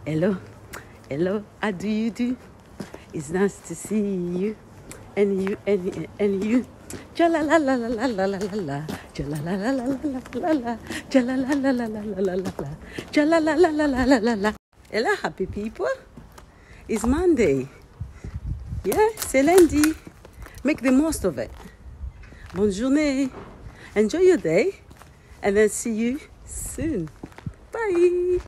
Hello, hello, how do you do? It's nice to see you. And you. Jala la la la la la la la la. Jala la la la la la la. Jala la la la la la la la. Jala la la la la la la. Hello, happy people. It's Monday. Yeah, c'est lundi. Make the most of it. Bonne journée. Enjoy your day. And then see you soon. Bye.